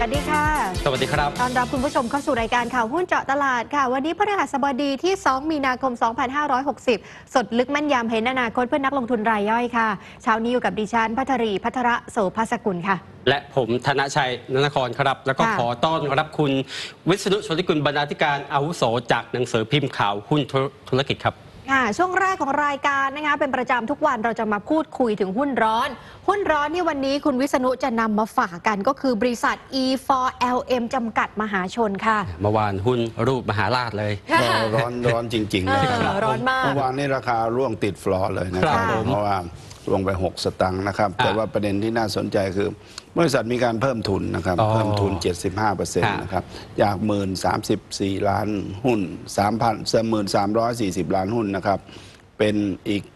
สวัสดีค่ะสวัสดีครับต้อนรับคุณผู้ชมเข้าสู่รายการข่าวหุ้นเจาะตลาดค่ะวันนี้พฤหัสบดีที่2มีนาคม2560สดลึกแม่นยำเห็นอนาคตเพื่อนักลงทุนรายย่อยค่ะเช้านี้อยู่กับดิฉันภัทรีภัทระโสภสกุลค่ะและผมธนชัยนนครครับแล้วก็ขอต้อนรับคุณวิษณุชลกุลบรรณาธิการอาวุโสจากหนังสือพิมพ์ข่าวหุ้นธุรกิจครับช่วงแรกของรายการนะคะเป็นประจำทุกวันเราจะมาพูดคุยถึงหุ้นร้อนที่วันนี้คุณวิษณุจะนำมาฝากกันก็คือบริษัท E4LM จำกัดมหาชนค่ะเมื่อวานหุ้นรูปมหาราชเลยร้อนจริงๆเลยครับร้อนมากเมื่อวานนี้ราคาร่วงติดฟลอร์เลยนะครับเพราะว่าลงไป6 สตางค์นะครับแต่ว่าประเด็นที่น่าสนใจคือบริษัทมีการเพิ่มทุนนะครับเพิ่มทุน 75% นะครับจาก1034 ล้านหุ้น 3,340 ล้านหุ้นนะครับเป็นอีก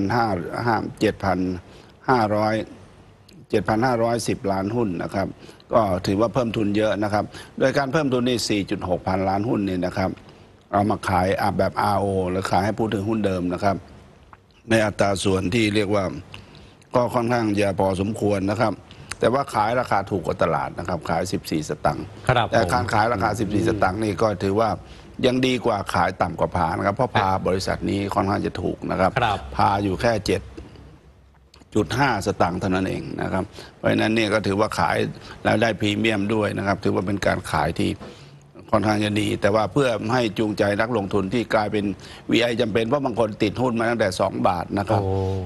7,510 ล้านหุ้นนะครับก็ถือว่าเพิ่มทุนเยอะนะครับโดยการเพิ่มทุนนี่ 4.6 พันล้านหุ้นนี่นะครับเอามาขายแบบ RO หรือขายให้ผู้ถือหุ้นเดิมนะครับในอัตราส่วนที่เรียกว่าก็ค่อนข้างจะพอสมควรนะครับแต่ว่าขายราคาถูกกว่าตลาดนะครับขาย14 สตางค์แต่การขายราคา14 สตางค์นี่ก็ถือว่ายังดีกว่าขายต่ำกว่าพานะครับเพราะพาบริษัทนี้ค่อนข้างจะถูกนะครับพาอยู่แค่7.5 สตางค์เท่านั้นเองนะครับเพราะฉะนั้นนี่ก็ถือว่าขายแล้วได้พรีเมียมด้วยนะครับถือว่าเป็นการขายที่ค่อนข้างจะดีแต่ว่าเพื่อให้จูงใจนักลงทุนที่กลายเป็น VI จำเป็นเพราะบางคนติดหุ้นมาตั้งแต่2 บาทนะครับ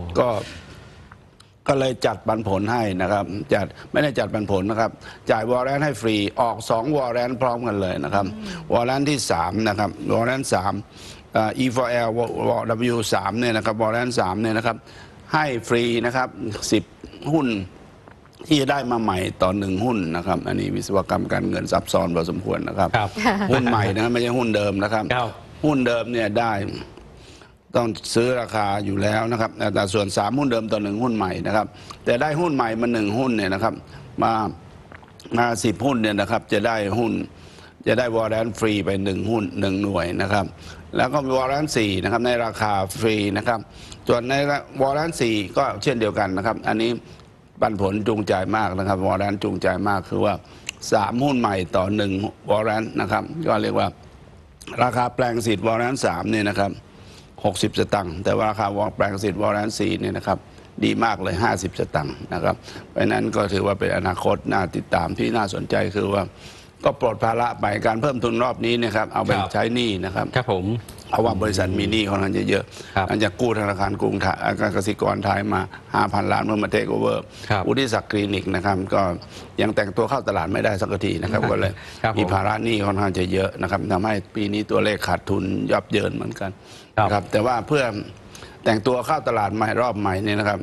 ก็เลยจัดปันผลให้นะครับไม่ได้จัดปันผลนะครับจ่ายวอร์เรนต์ให้ฟรีออก2 วอร์เรนต์พร้อมกันเลยนะครับวอร์เรนต์ที่3นะครับวอร์เรนต์3 E4L W3 เนี่ยนะครับวอร์เรนต์3เนี่ยนะครับให้ฟรีนะครับ10 หุ้นที่จะได้มาใหม่ต่อ1 หุ้นนะครับอันนี้วิศวกรรมการเงินซับซ้อนพอสมควรนะครับหุ้นใหม่นะไม่ใช่หุ้นเดิมนะครับหุ้นเดิมเนี่ยได้ต้องซื้อราคาอยู่แล้วนะครับแต่ส่วน3 หุ้นเดิมต่อ1 หุ้นใหม่นะครับแต่ได้หุ้นใหม่มา1 หุ้นเนี่ยนะครับมา10 หุ้นเนี่ยนะครับจะได้หุ้นจะได้วอร์เรนต์ฟรีไป1 หุ้น1 หน่วยนะครับแล้วก็วอร์เรนต์4นะครับในราคาฟรีนะครับส่วนในวอร์เรนต์4ก็เช่นเดียวกันนะครับอันนี้ปันผลจูงใจมากนะครับวอร์เรนต์จูงใจมากคือว่า3 หุ้นใหม่ต่อ1 วอร์เรนต์นะครับก็เรียกว่าราคาแปลงสิทธิ์วอร์เรนต์3เนี่ยนะครับ60 สตางค์แต่ว่าราคาแปลงสิทธิ์วอร์เรนต์4เนี่ยนะครับดีมากเลย50 สตางค์นะครับเพราะนั้นก็ถือว่าเป็นอนาคตน่าติดตามที่น่าสนใจคือว่าก็ปลดภาระไปการเพิ่มทุนรอบนี้นะครับเอาไปใช้หนี้นะครับครับผมเพราะว่าบริษัทมีหนี้ค่อนข้างจะเยอะหลังจากกู้ธนาคารกรุงไทยกสิกรไทยมา 5,000 ล้านเพื่อมาเทคโอเวอร์วุฒิศักดิ์คลินิกนะครับก็ยังแต่งตัวเข้าตลาดไม่ได้สักทีนะครับก็เลยมีภาระหนี้ค่อนข้างจะเยอะนะครับทำให้ปีนี้ตัวเลขขาดทุนยับเยินเหมือนกันครับแต่ว่าเพื่อแต่งตัวเข้าตลาดใหม่รอบใหม่นี่นะครับ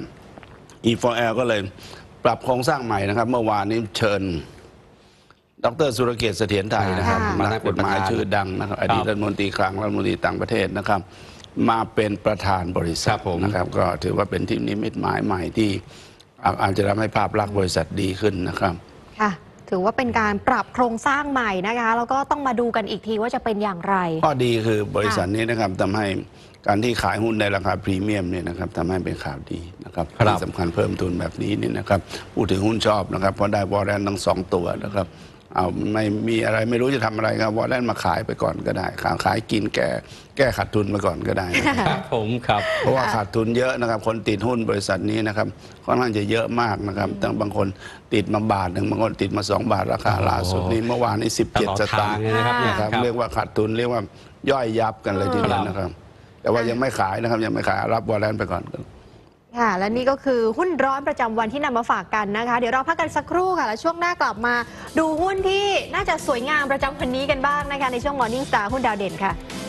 E4L ก็เลยปรับโครงสร้างใหม่นะครับเมื่อวานนี้เชิญดร.สุรเกียรติเสถียรไทยนะครับนักกฎหมายชื่อดังนะครับอดีตรัฐมนตรีคลังรัฐมนตรีต่างประเทศนะครับมาเป็นประธานบริษัทนะครับก็ถือว่าเป็นที่นิมิตหมายใหม่ที่อาจจะทำให้ภาพลักษณ์บริษัทดีขึ้นนะครับค่ะถือว่าเป็นการปรับโครงสร้างใหม่นะคะแล้วก็ต้องมาดูกันอีกทีว่าจะเป็นอย่างไรข้อดีคือบริษัทนี้นะครับทำให้การที่ขายหุ้นในราคาพรีเมียมเนี่ยนะครับทำให้เป็นข่าวดีนะครับที่สำคัญเพิ่มทุนแบบนี้นี่นะครับผู้ถือหุ้นชอบนะครับเพราะได้วอร์เรนต์ทั้ง2 ตัวนะครับเอาไม่มีอะไรไม่รู้จะทำอะไรครับวอร์เรนต์มาขายไปก่อนก็ได้ขายกินแก้ขาดทุนไปก่อนก็ได้ครับผมครับเพราะว่าขาดทุนเยอะนะครับคนติดหุ้นบริษัทนี้นะครับค่อนข้างจะเยอะมากนะครับตั้งบางคนติดมา1 บาทบางคนติดมา2 บาทราคาล่าสุดนี้เมื่อวานนี้17 สตางค์นะครับเรียกว่าขาดทุนเรียกว่าย่อยยับกันเลยทีเดียวนะครับแต่ว่ายังไม่ขายนะครับยังไม่ขายรับวอร์เรนต์ไปก่อนค่ะและนี่ก็คือหุ้นร้อนประจำวันที่นำมาฝากกันนะคะเดี๋ยวเราพักกันสักครู่ค่ะแล้วช่วงหน้ากลับมาดูหุ้นที่น่าจะสวยงามประจำวันนี้กันบ้างนะคะในช่วง Morning Star หุ้นดาวเด่นค่ะ